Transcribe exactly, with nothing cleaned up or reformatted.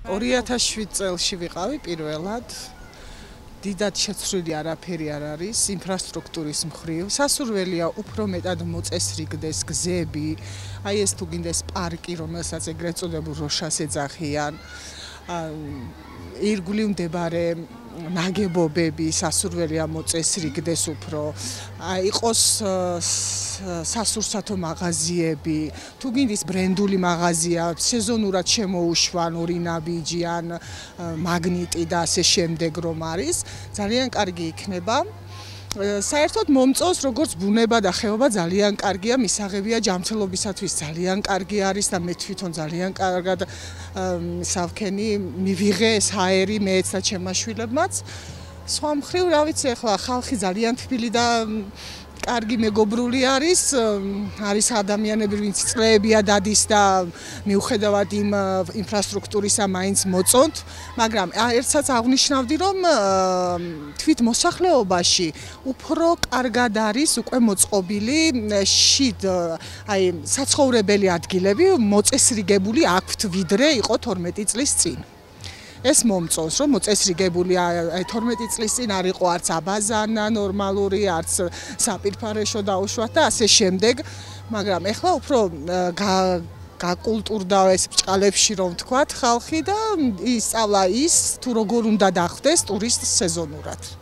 ორი ათას შვიდ წელში ვიყავი პირველად. დიდად შეცვლილი არაფერი არ არის ინფრასტრუქტურის მხრივ. სასურველია უფრო მეტად მოწესრიგდეს გზები, აი ეს თუ გინდეს პარკი, რომელსაც ეგრეთ წოდებულ როშას ეძახიან. ირგვლივ მდებარე ნაგებობები სასურველია მოწესრიგდეს უფრო. იყოს სასურსათო მაღაზიები, თუ გინდის ბრენდული მაღაზია, სეზონურად შემოუშვან ორი ნაბიჯი ან მაგნიტი და ასე შემდეგ რომ არის, ძალიან კარგი იქნება. საერთოდ მომწონს როგორც ბუნება და ხეობა ძალიან კარგია, მისაღებია ჯანმრთელობისათვის ძალიან კარგი არის და მე თვითონ ძალიან კარგად სავქენი მივიღე ეს ჰაერი მეც და ჩემმა შვილებმაც. სხვა მხრივ რა ვიცი ახლა ხალხი ძალიან თბილი და კარგი მეგობრული არის, არის ადამიანები, ვინც წლეებია დადის და მიუხედავად იმ ინფრასტრუქტურისა მაინც მოწონთ, მაგრამ ერთსაც აღნიშნავდი, რომ თვით მოსახლეობაში უფრო კარგად არის უკვე მოწყობილი შიდ, აი საცხოვრებელი ადგილები მოწესრიგებული აქვთ ვიდრე იყო თორმეტი წლის წინ. ეს მომწონს, რომ მოწესრიგებული აი თორმეტი წლის წინ არ იყო არც აბაზანა ნორმალური, არც საპირფარეშო დაუშვათ და ასე შემდეგ, მაგრამ ეხლა უფრო გაკულტურდა ეს ბჭყალებში რომ ვთქვათ ხალხი და ისწავლა ის თუ როგორ უნდა დახვდეს ტურისტს სეზონურად.